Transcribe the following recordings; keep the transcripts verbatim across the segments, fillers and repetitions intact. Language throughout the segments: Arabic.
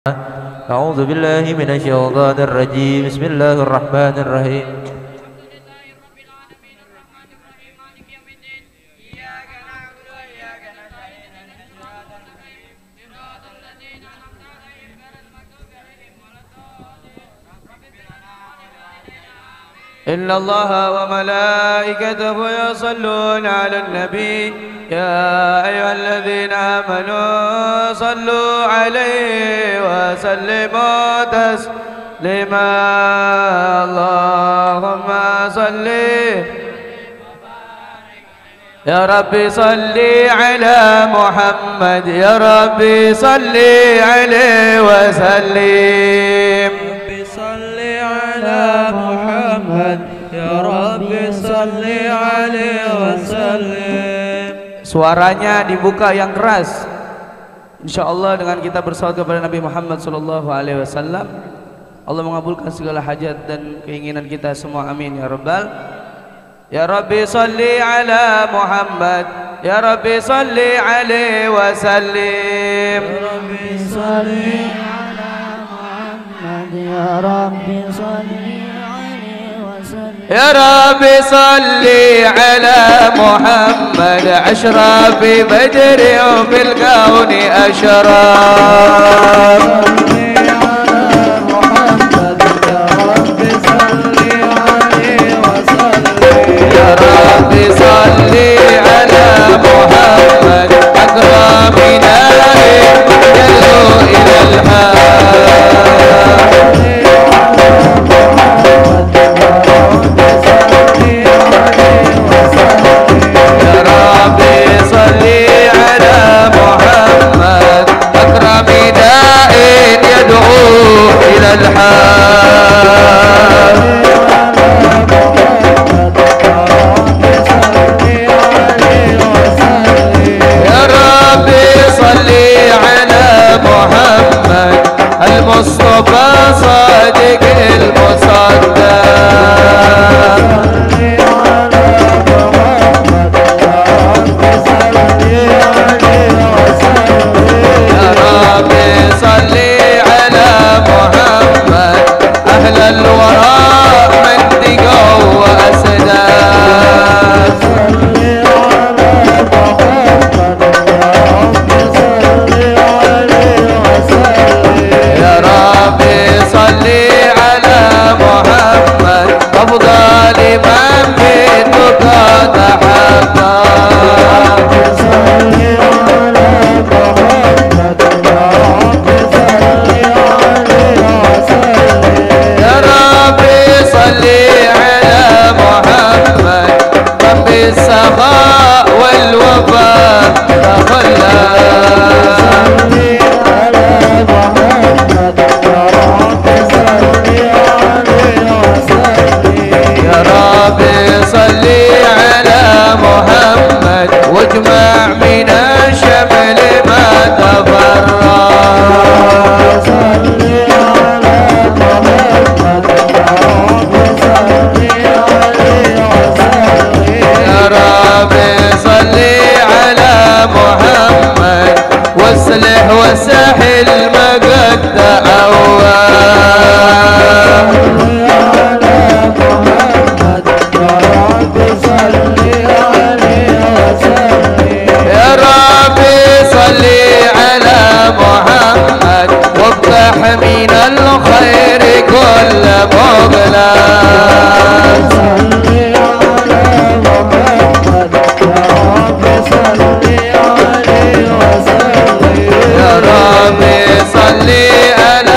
أعوذ بالله من الشيطان الرجيم. بسم الله الرحمن الرحيم. إن الله وملائكته يصلون على النبي يا أيها الذين آمنوا صلوا عليه وسلموا تسليما. اللهم صل يا ربي صل على محمد، يا ربي صل عليه وسلم. صل على محمد يا ربي صل عليه وسلم. Suaranya dibuka yang keras, insyaallah dengan kita bersalawat kepada Nabi Muhammad sallallahu alaihi wasallam. Allah mengabulkan segala hajat dan keinginan kita semua, amin ya rabbal. Ya Rabbi salli ala Muhammad, ya Rabbi salli alaihi wasallim. Ya Rabbi salli ala Muhammad, ya Rabbi salli alaihi wasallam. Ya Rabbi salli ala Muhammad ashrafi badri fil kauni ashraf. يا رب صل على محمد أكرمنا يدعو إلى الحق. يا رب صل على محمد أكرمنا يدعو إلى الحق. محمد المصطفى صادق المصدق. يا ربي صل على محمد أهل الوراء منطقة وأسداد. صل على محمد أفضل من منك تحقق. يا ربي صل على محمد رب السخاء والوفاء تخلى. صل على محمد واجمع من الشمل ما تفرق. صل على محمد يا ربي صل على محمد واصلح وسهل ما قد تعوى. محمد وافتح من الخير كل مغلق. صل على محمد يا رب صل عليه وسلم. يا رب صل على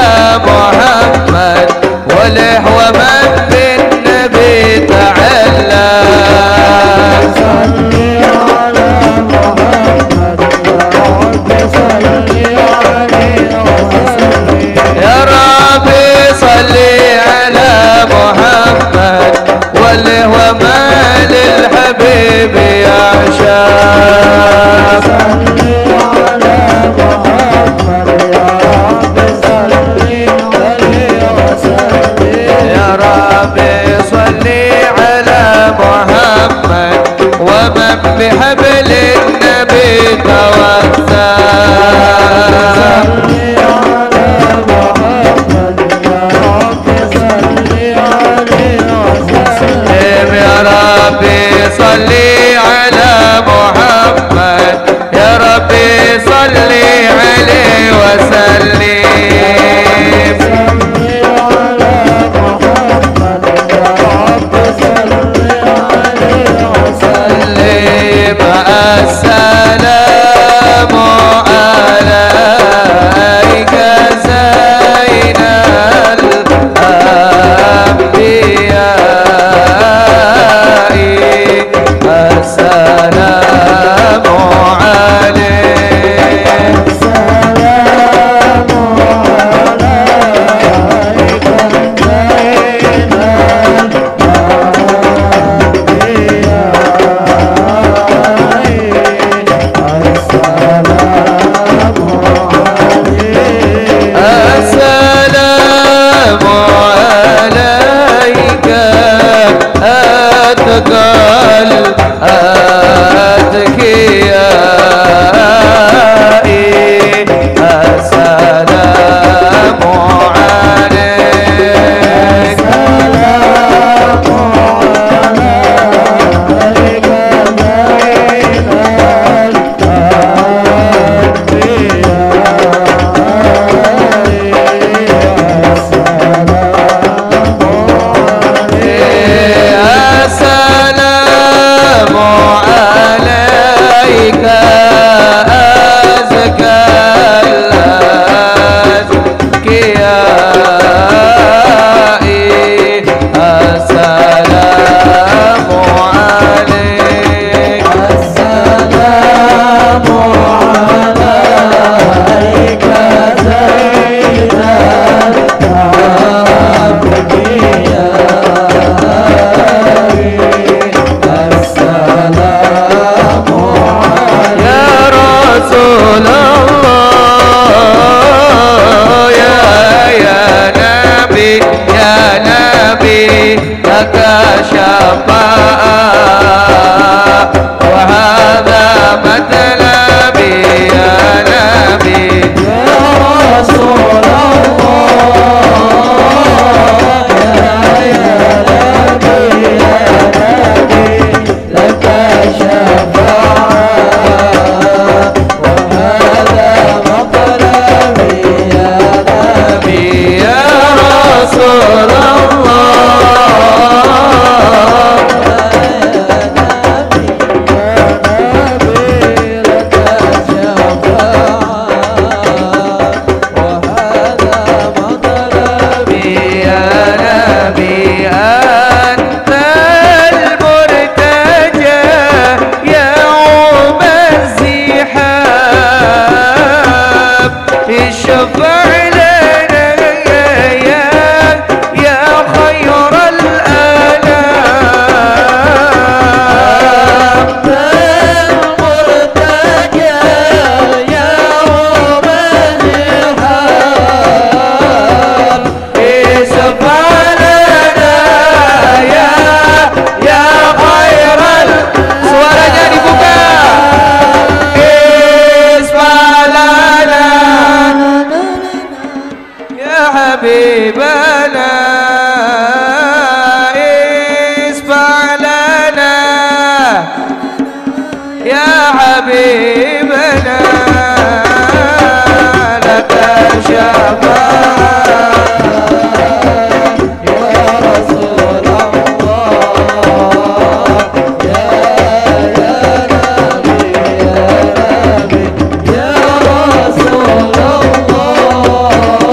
شفاعة وهذا مطلبي يا نبي يا رسول الله يا نبي يا نبي لك شفاعة وهذا مطلبي يا نبي يا رسول الشفاعة حبيبنا اشفع لنا يا حبيبنا لك شفاعة يا رسول الله يا يا نبي يا نبي يا رسول الله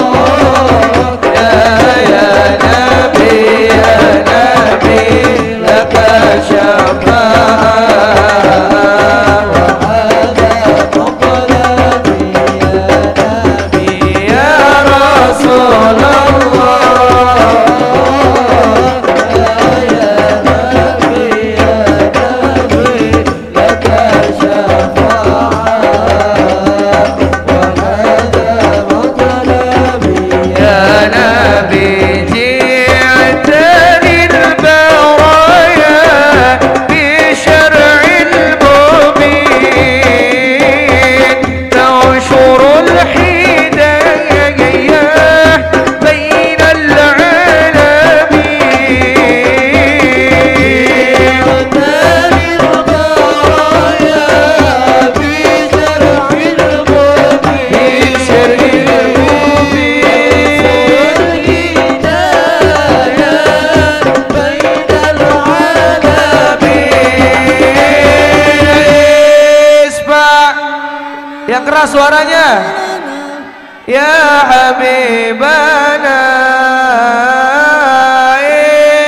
yang keras suaranya ya habibana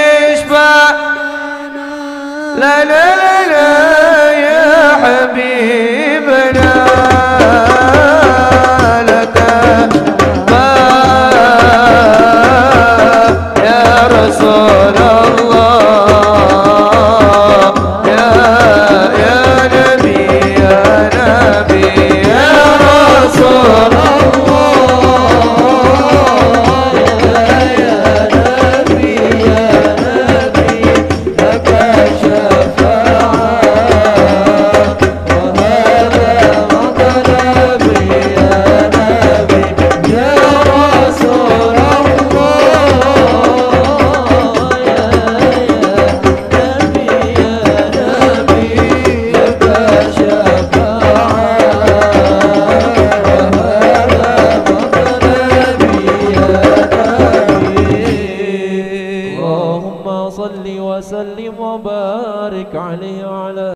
ishfa la la la ya habib